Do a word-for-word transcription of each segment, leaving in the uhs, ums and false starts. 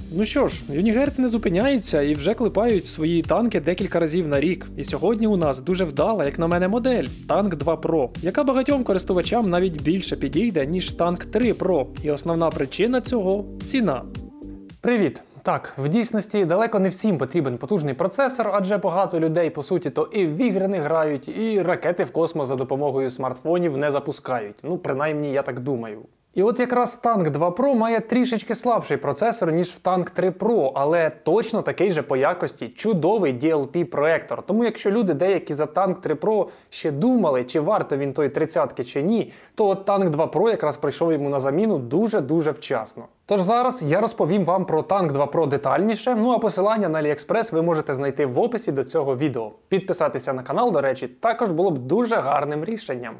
Ну що ж, Юнігерц не зупиняються і вже клепають свої танки декілька разів на рік. І сьогодні у нас дуже вдала, як на мене, модель – танк два про, яка багатьом користувачам навіть більше підійде, ніж танк три про. І основна причина цього – ціна. Привіт! Так, в дійсності далеко не всім потрібен потужний процесор, адже багато людей, по суті, то і в ігри не грають, і ракети в космос за допомогою смартфонів не запускають. Ну, принаймні, я так думаю. І от якраз танк два про має трішечки слабший процесор, ніж в танк три про, але точно такий же по якості чудовий ді ел пі-проектор. Тому якщо люди деякі за танк три про ще думали, чи варто він той тридцятки чи ні, то от танк два про якраз прийшов йому на заміну дуже-дуже вчасно. Тож зараз я розповім вам про танк два про детальніше, ну а посилання на AliExpress ви можете знайти в описі до цього відео. Підписатися на канал, до речі, також було б дуже гарним рішенням.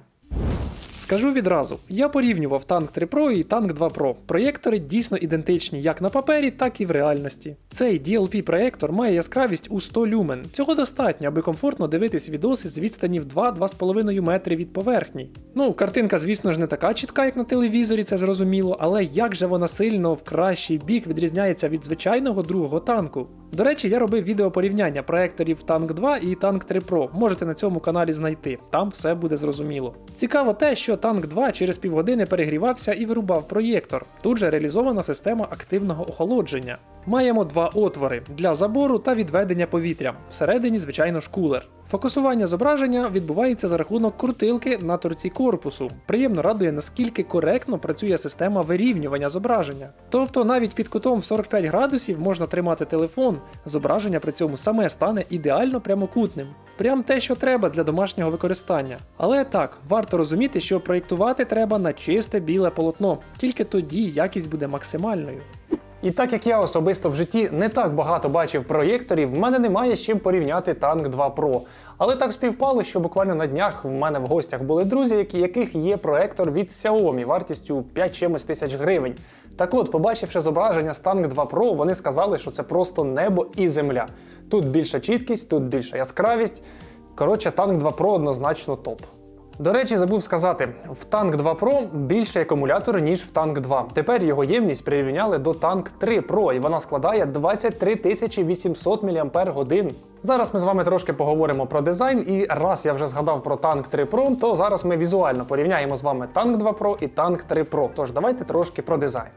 Скажу відразу, я порівнював танк три про і танк два про. Проєктори дійсно ідентичні як на папері, так і в реальності. Цей ді ел пі-проєктор має яскравість у сто люмен. Цього достатньо, аби комфортно дивитись відоси з відстані в два-два з половиною метри від поверхні. Ну, картинка, звісно ж, не така чітка, як на телевізорі, це зрозуміло, але як же вона сильно в кращий бік відрізняється від звичайного другого танку. До речі, я робив відео порівняння проєкторів танк два і танк три про. Можете на цьому каналі знайти, там все буде зрозуміло. Цікаво те, що танк два через півгодини перегрівався і вирубав проєктор. Тут же реалізована система активного охолодження. Маємо два отвори для забору та відведення повітря. Всередині, звичайно ж, кулер. Фокусування зображення відбувається за рахунок крутилки на торці корпусу. Приємно радує, наскільки коректно працює система вирівнювання зображення. Тобто навіть під кутом в сорок п'ять градусів можна тримати телефон, зображення при цьому саме стане ідеально прямокутним. Прям те, що треба для домашнього використання. Але так, варто розуміти, що проєктувати треба на чисте біле полотно, тільки тоді якість буде максимальною. І так як я особисто в житті не так багато бачив проєкторів, в мене немає з чим порівняти танк два про. Але так співпало, що буквально на днях в мене в гостях були друзі, які, яких є проєктор від Xiaomi вартістю п'ять чимось тисяч гривень. Так от, побачивши зображення з танк два про, вони сказали, що це просто небо і земля. Тут більша чіткість, тут більша яскравість. Коротше, танк два про однозначно топ. До речі, забув сказати, в танк два про більший акумулятор, ніж в танк два. Тепер його ємність прирівняли до танк три про, і вона складає двадцять три тисячі вісімсот мАч. Зараз ми з вами трошки поговоримо про дизайн, і раз я вже згадав про танк три про, то зараз ми візуально порівняємо з вами танк два про і танк три про. Тож давайте трошки про дизайн.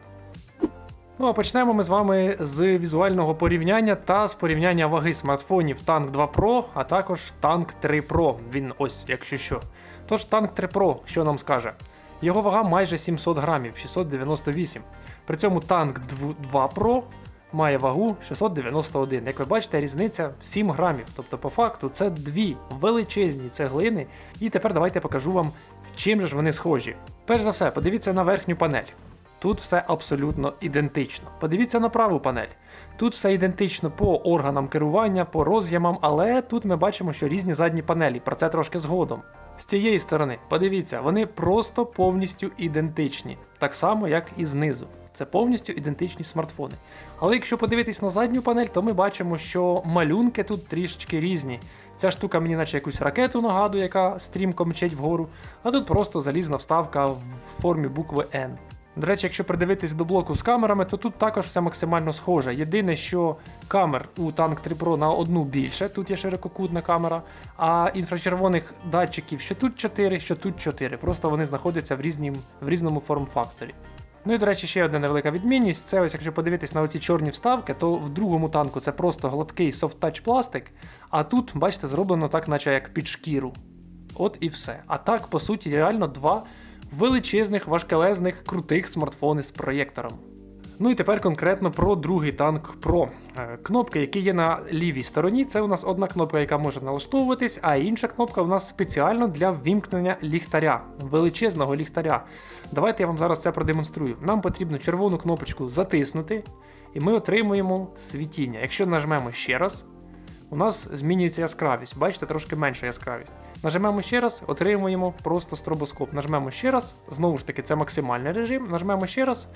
Ну а почнемо ми з вами з візуального порівняння та з порівняння ваги смартфонів танк два про, а також танк три про. Він ось, якщо що. Тож танк три про, що нам скаже? Його вага майже сімсот грамів, шістсот дев'яносто вісім. При цьому танк два про має вагу шістсот дев'яносто один. Як ви бачите, різниця сім грамів. Тобто по факту це дві величезні цеглини. І тепер давайте покажу вам, чим же ж вони схожі. Перш за все, подивіться на верхню панель. Тут все абсолютно ідентично. Подивіться на праву панель. Тут все ідентично по органам керування, по роз'ємам, але тут ми бачимо, що різні задні панелі, про це трошки згодом. З цієї сторони, подивіться, вони просто повністю ідентичні. Так само, як і знизу. Це повністю ідентичні смартфони. Але якщо подивитись на задню панель, то ми бачимо, що малюнки тут трішечки різні. Ця штука мені наче якусь ракету нагадує, яка стрімко мчить вгору, а тут просто залізна вставка в формі букви N. До речі, якщо придивитись до блоку з камерами, то тут також все максимально схоже. Єдине, що камер у танк три про на одну більше, тут є ширококутна камера, а інфрачервоних датчиків що тут чотири, що тут чотири. Просто вони знаходяться в, різні, в різному форм-факторі. Ну і, до речі, ще одна невелика відмінність. Це ось, якщо подивитись на оці чорні вставки, то в другому танку це просто гладкий софт-тач пластик, а тут, бачите, зроблено так, наче як під шкіру. От і все. А так, по суті, реально два величезних, важкелезних, крутих смартфони з проєктором. Ну і тепер конкретно про другий танк про. Кнопки, які є на лівій стороні, це у нас одна кнопка, яка може налаштовуватись, а інша кнопка у нас спеціально для ввімкнення ліхтаря, величезного ліхтаря. Давайте я вам зараз це продемонструю. Нам потрібно червону кнопочку затиснути, і ми отримуємо світіння. Якщо нажмемо ще раз, у нас змінюється яскравість. Бачите, трошки менша яскравість. Нажмемо ще раз, отримуємо просто стробоскоп. Нажмемо ще раз, знову ж таки, це максимальний режим. Нажмемо ще раз,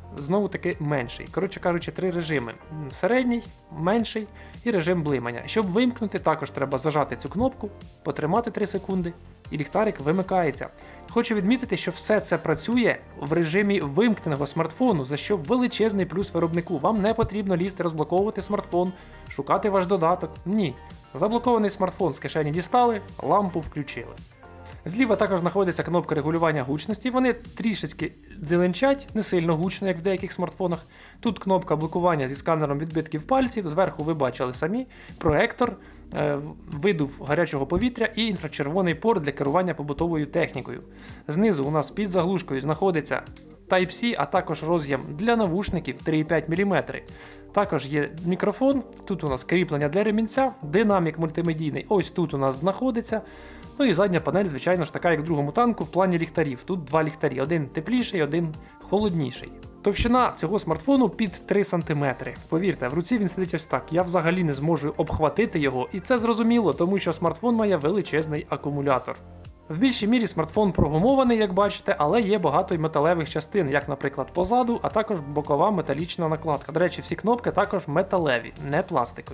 знову таки менший. Коротше кажучи, три режими: середній, менший і режим блимання. Щоб вимкнути, також треба зажати цю кнопку, потримати три секунди, і ліхтарик вимикається. Хочу відмітити, що все це працює в режимі вимкненого смартфону, за що величезний плюс виробнику. Вам не потрібно лізти розблоковувати смартфон, шукати ваш додаток. Ні. Заблокований смартфон з кишені дістали, лампу включили. Зліва також знаходиться кнопка регулювання гучності, вони трішечки дзеленчать, не сильно гучно, як в деяких смартфонах. Тут кнопка блокування зі сканером відбитків пальців, зверху ви бачили самі, проектор, е, видув гарячого повітря і інфрачервоний порт для керування побутовою технікою. Знизу у нас під заглушкою знаходиться Type-C, а також роз'єм для навушників три і п'ять міліметрів. Також є мікрофон, тут у нас кріплення для ремінця, динамік мультимедійний, ось тут у нас знаходиться. Ну і задня панель, звичайно ж, така, як в другому танку, в плані ліхтарів. Тут два ліхтарі, один тепліший, один холодніший. Товщина цього смартфону під три сантиметри. Повірте, в руці він сидить ось так. Я взагалі не зможу обхватити його, і це зрозуміло, тому що смартфон має величезний акумулятор. В більшій мірі смартфон прогумований, як бачите, але є багато й металевих частин, як, наприклад, позаду, а також бокова металічна накладка. До речі, всі кнопки також металеві, не пластикові.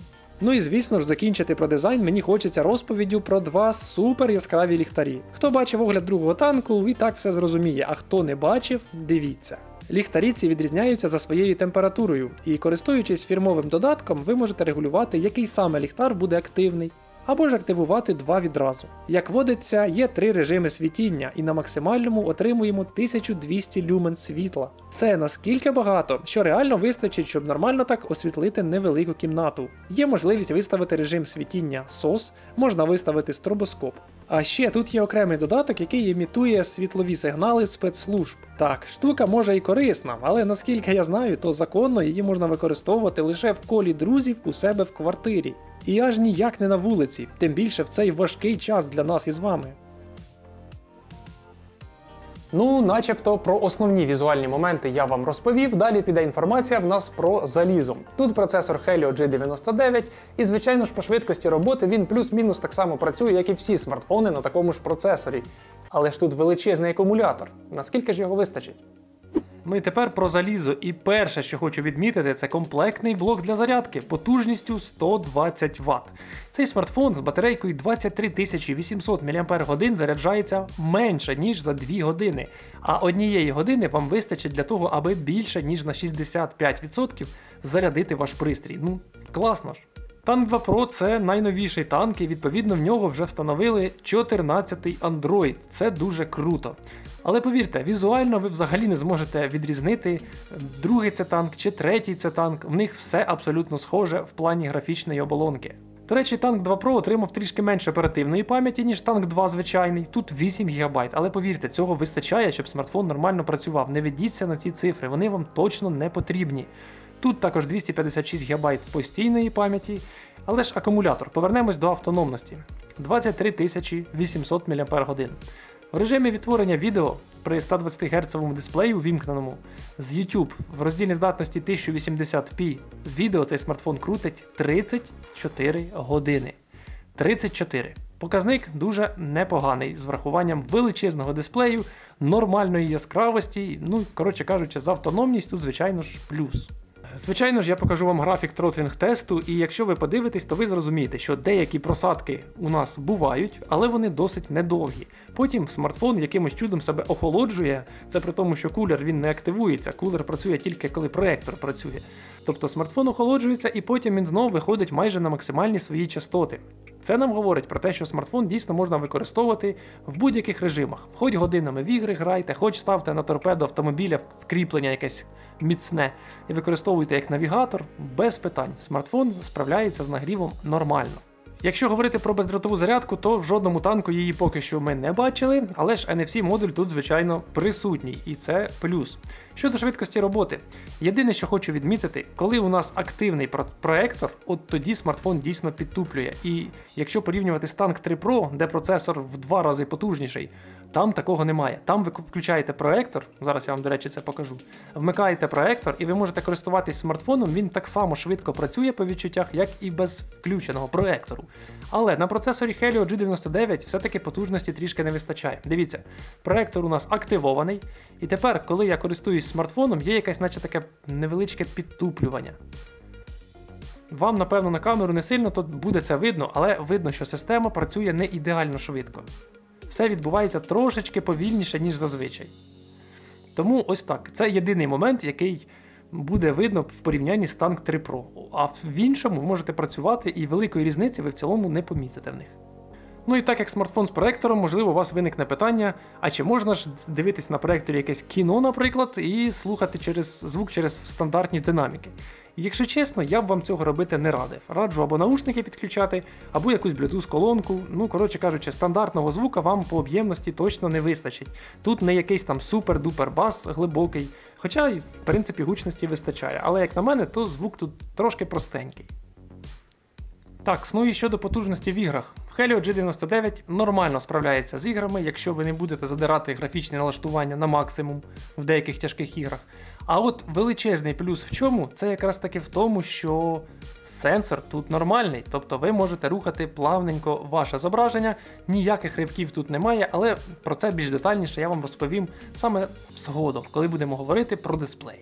Ну і звісно ж, закінчити про дизайн мені хочеться розповіддю про два супер яскраві ліхтарі. Хто бачив огляд другого танку, і так все зрозуміє, а хто не бачив, дивіться. Ліхтарі ці відрізняються за своєю температурою, і користуючись фірмовим додатком, ви можете регулювати, який саме ліхтар буде активний, або ж активувати два відразу. Як водиться, є три режими світіння, і на максимальному отримуємо тисячу двісті люмен світла. Це наскільки багато, що реально вистачить, щоб нормально так освітлити невелику кімнату. Є можливість виставити режим світіння сос, можна виставити стробоскоп. А ще тут є окремий додаток, який імітує світлові сигнали спецслужб. Так, штука може і корисна, але наскільки я знаю, то законно її можна використовувати лише в колі друзів у себе в квартирі. І аж ніяк не на вулиці, тим більше в цей важкий час для нас із вами. Ну, начебто про основні візуальні моменти я вам розповів, далі піде інформація в нас про залізо. Тут процесор Helio джі дев'яносто дев'ять, і звичайно ж по швидкості роботи він плюс-мінус так само працює, як і всі смартфони на такому ж процесорі. Але ж тут величезний акумулятор, наскільки ж його вистачить? Ну і тепер про залізо. І перше, що хочу відмітити, це комплектний блок для зарядки потужністю сто двадцять ватт. Цей смартфон з батарейкою двадцять три тисячі вісімсот мАч заряджається менше, ніж за дві години. А однієї години вам вистачить для того, аби більше, ніж на шістдесят п'ять відсотків зарядити ваш пристрій. Ну, класно ж. Танк два Pro – це найновіший танк, і відповідно в нього вже встановили чотирнадцятий Android. Це дуже круто. Але повірте, візуально ви взагалі не зможете відрізнити, другий це танк чи третій це танк. В них все абсолютно схоже в плані графічної оболонки. До речі, танк два Pro отримав трішки менше оперативної пам'яті, ніж танк два звичайний. Тут вісім гігабайт, але повірте, цього вистачає, щоб смартфон нормально працював. Не ведіться на ці цифри, вони вам точно не потрібні. Тут також двісті п'ятдесят шість гігабайт постійної пам'яті, але ж акумулятор. Повернемось до автономності. двадцять три тисячі вісімсот мАч. В режимі відтворення відео при ста двадцяти герцовому дисплеї увімкненому з YouTube в роздільній здатності тисяча вісімдесят пі відео цей смартфон крутить тридцять чотири години. тридцять чотири. Показник дуже непоганий, з врахуванням величезного дисплею, нормальної яскравості, ну, коротше кажучи, з автономність тут, звичайно ж, плюс. Звичайно ж, я покажу вам графік тротлінг-тесту, і якщо ви подивитесь, то ви зрозумієте, що деякі просадки у нас бувають, але вони досить недовгі. Потім смартфон якимось чудом себе охолоджує, це при тому, що кулер він не активується, кулер працює тільки коли проектор працює. Тобто смартфон охолоджується і потім він знову виходить майже на максимальні свої частоти. Це нам говорить про те, що смартфон дійсно можна використовувати в будь-яких режимах. Хоч годинами в ігри грайте, хоч ставте на торпеду автомобіля вкріплення якесь міцне і використовуйте як навігатор, без питань. Смартфон справляється з нагрівом нормально. Якщо говорити про бездротову зарядку, то в жодному танку її поки що ми не бачили, але ж ен еф сі-модуль тут, звичайно, присутній, і це плюс. Щодо швидкості роботи, єдине, що хочу відмітити, коли у нас активний проектор, от тоді смартфон дійсно підтуплює. І якщо порівнювати з танк три Pro, де процесор в два рази потужніший, Там такого немає. Там ви включаєте проектор, зараз я вам, до речі, це покажу. Вмикаєте проектор і ви можете користуватись смартфоном, він так само швидко працює по відчуттях, як і без включеного проектору. Але на процесорі Helio джі дев'яносто дев'ять все-таки потужності трішки не вистачає. Дивіться, проектор у нас активований, і тепер, коли я користуюсь смартфоном, є якесь наче таке невеличке підтуплювання. Вам, напевно, на камеру не сильно тут буде це видно, але видно, що система працює не ідеально швидко. Все відбувається трошечки повільніше, ніж зазвичай. Тому ось так. Це єдиний момент, який буде видно в порівнянні з Tank три Pro. А в іншому ви можете працювати і великої різниці ви в цілому не помітите в них. Ну і так як смартфон з проектором, можливо, у вас виникне питання, а чи можна ж дивитись на проекторі якесь кіно, наприклад, і слухати через звук через стандартні динаміки? Якщо чесно, я б вам цього робити не радив. Раджу або наушники підключати, або якусь Bluetooth-колонку. Ну, коротше кажучи, стандартного звука вам по об'ємності точно не вистачить. Тут не якийсь там супер-дупер бас глибокий, хоча й в принципі гучності вистачає. Але як на мене, то звук тут трошки простенький. Так, ну і щодо потужності в іграх. Helio джі дев'яносто дев'ять нормально справляється з іграми, якщо ви не будете задирати графічні налаштування на максимум в деяких тяжких іграх. А от величезний плюс в чому? Це якраз таки в тому, що сенсор тут нормальний, тобто ви можете рухати плавненько ваше зображення, ніяких ривків тут немає, але про це більш детальніше я вам розповім саме згодом, коли будемо говорити про дисплей.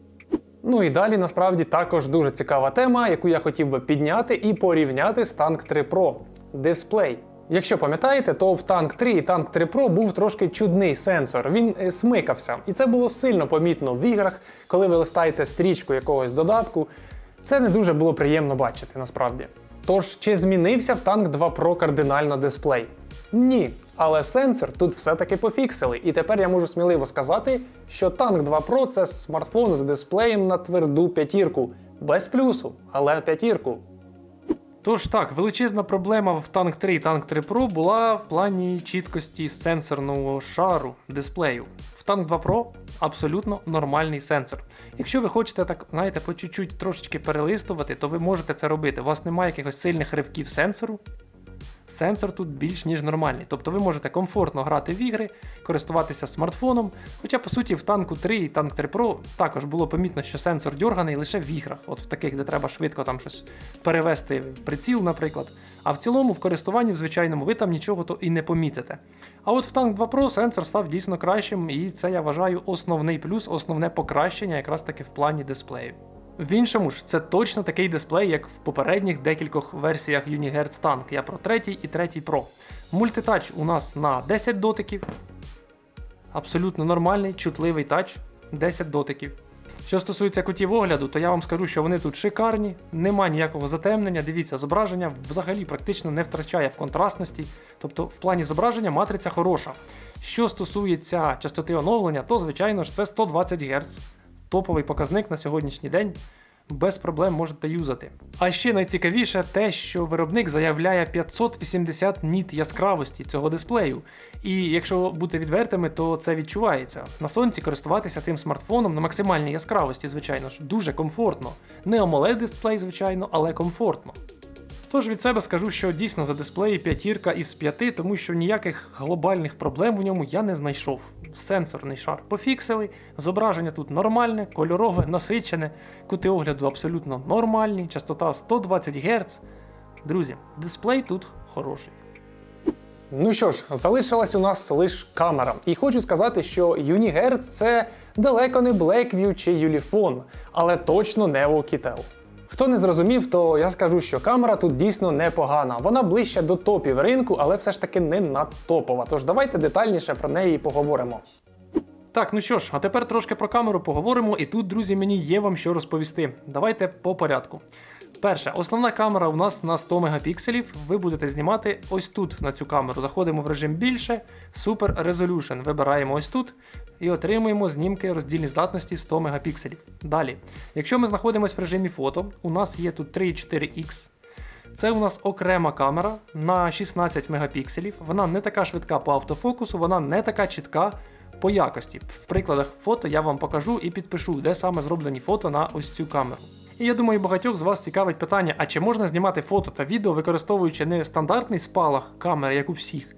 Ну і далі насправді також дуже цікава тема, яку я хотів би підняти і порівняти з Tank три Pro – дисплей. Якщо пам'ятаєте, то в Tank три і Tank три Pro був трошки чудний сенсор, він е, смикався. І це було сильно помітно в іграх, коли ви листаєте стрічку якогось додатку. Це не дуже було приємно бачити насправді. Тож, чи змінився в Tank два Pro кардинально дисплей? Ні, але сенсор тут все-таки пофіксили, і тепер я можу сміливо сказати, що Tank два Pro – це смартфон з дисплеєм на тверду п'ятірку. Без плюсу, але п'ятірку. Тож так, величезна проблема в Tank три і Tank три Pro була в плані чіткості сенсорного шару дисплею. В Tank два Pro абсолютно нормальний сенсор. Якщо ви хочете так, знаєте, по чуть-чуть трошечки перелистувати, то ви можете це робити. У вас немає якихось сильних ривків сенсору. Сенсор тут більш ніж нормальний, тобто ви можете комфортно грати в ігри, користуватися смартфоном, хоча по суті в Tank три і Tank три Pro також було помітно, що сенсор дьорганий лише в іграх, от в таких, де треба швидко там щось перевести в приціл, наприклад, а в цілому в користуванні в звичайному ви там нічого то і не помітите. А от в Tank два Pro сенсор став дійсно кращим, і це, я вважаю, основний плюс, основне покращення якраз таки в плані дисплею. В іншому ж, це точно такий дисплей, як в попередніх декількох версіях Unihertz Tank. Я про третій і третій Pro. Мультитач у нас на десять дотиків. Абсолютно нормальний, чутливий тач, десять дотиків. Що стосується кутів огляду, то я вам скажу, що вони тут шикарні, нема ніякого затемнення, дивіться, зображення взагалі практично не втрачає в контрастності, тобто в плані зображення матриця хороша. Що стосується частоти оновлення, то звичайно ж це сто двадцять герц. Топовий показник на сьогоднішній день, без проблем можете юзати. А ще найцікавіше те, що виробник заявляє п'ятсот вісімдесят ніт яскравості цього дисплею. І якщо бути відвертими, то це відчувається. На сонці користуватися цим смартфоном на максимальній яскравості, звичайно ж, дуже комфортно. Не AMOLED дисплей, звичайно, але комфортно. Тож від себе скажу, що дійсно за дисплеї п'ятірка із п'яти, тому що ніяких глобальних проблем в ньому я не знайшов. Сенсорний шар пофіксили, зображення тут нормальне, кольорове, насичене, кути огляду абсолютно нормальні, частота сто двадцять герц. Друзі, дисплей тут хороший. Ну що ж, залишилась у нас лише камера. І хочу сказати, що Unihertz – це далеко не Blackview чи Ulefone, але точно не Oukitel. Хто не зрозумів, то я скажу, що камера тут дійсно непогана. Вона ближче до топів ринку, але все ж таки не надтопова. Тож давайте детальніше про неї поговоримо. Так, ну що ж, а тепер трошки про камеру поговоримо, і тут, друзі, мені є вам що розповісти. Давайте по порядку. Перше, основна камера у нас на сто мегапікселів, ви будете знімати ось тут на цю камеру. Заходимо в режим більше, Super Resolution, вибираємо ось тут і отримуємо знімки роздільні здатності сто мегапікселів. Далі, якщо ми знаходимося в режимі фото, у нас є тут три і чотири ікс. Це у нас окрема камера на шістнадцять мегапікселів, вона не така швидка по автофокусу, вона не така чітка по якості. В прикладах фото я вам покажу і підпишу, де саме зроблені фото на ось цю камеру. І я думаю, багатьох з вас цікавить питання, а чи можна знімати фото та відео, використовуючи не стандартний спалах камери, як у всіх,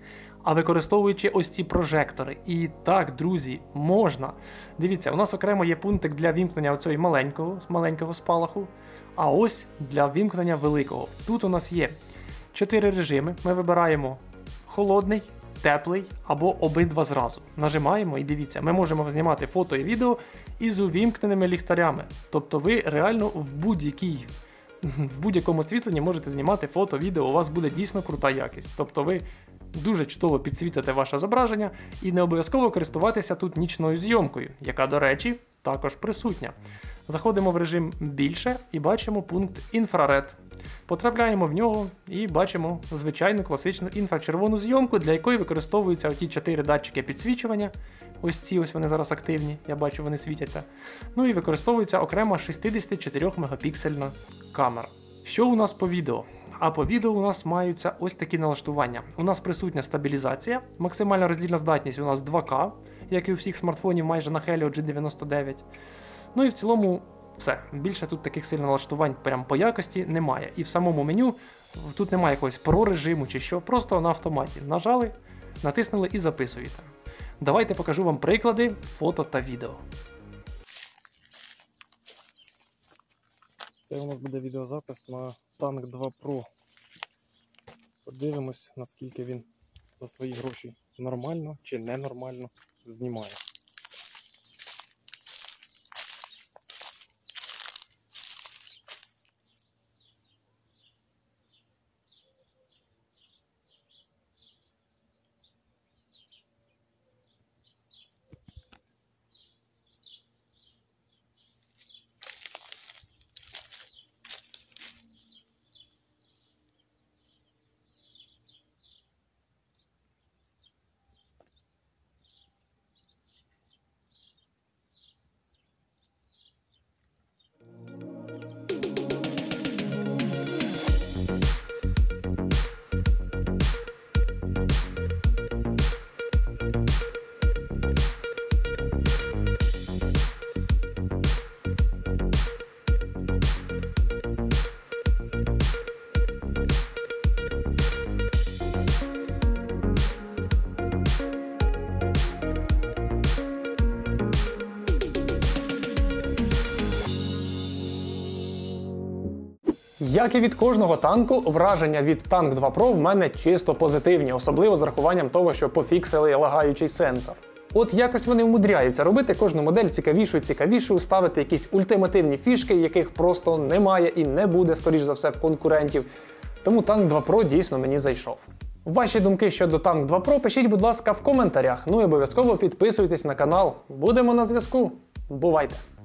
а використовуючи ось ці прожектори. І так, друзі, можна. Дивіться, у нас окремо є пунктик для вімкнення оцього маленького, маленького спалаху, а ось для вімкнення великого. Тут у нас є чотири режими. Ми вибираємо холодний, теплий або обидва зразу. Нажимаємо і дивіться, ми можемо знімати фото і відео із увімкненими ліхтарями. Тобто ви реально в будь-якій в будь-якому освітленні можете знімати фото, відео, у вас буде дійсно крута якість. Тобто ви дуже чудово підсвітите ваше зображення і не обов'язково користуватися тут нічною зйомкою, яка, до речі, також присутня. Заходимо в режим «Більше» і бачимо пункт «Інфраред». Потрапляємо в нього і бачимо звичайну класичну інфрачервону зйомку, для якої використовуються оті чотири датчики підсвічування. Ось ці ось вони зараз активні, я бачу, вони світяться. Ну і використовується окрема шістдесятичотирьохмегапіксельна камера. Що у нас по відео? А по відео у нас маються ось такі налаштування. У нас присутня стабілізація, максимальна роздільна здатність у нас два ка, як і у всіх смартфонів майже на Helio джі дев'яносто дев'ять. Ну і в цілому все. Більше тут таких сильних налаштувань прям по якості немає. І в самому меню тут немає якогось про-режиму чи що, просто на автоматі. Нажали, натиснули і записуєте. Давайте покажу вам приклади фото та відео. Це у нас буде відеозапис на танк два про. Подивимось, наскільки він за свої гроші нормально чи ненормально знімає. Як і від кожного танку, враження від танк два про в мене чисто позитивні, особливо з рахуванням того, що пофіксили лагаючий сенсор. От якось вони вмудряються робити кожну модель цікавішою, цікавішою, ставити якісь ультимативні фішки, яких просто немає і не буде, скоріш за все, в конкурентів. Тому танк два про дійсно мені зайшов. Ваші думки щодо танк два про пишіть, будь ласка, в коментарях. Ну і обов'язково підписуйтесь на канал. Будемо на зв'язку. Бувайте!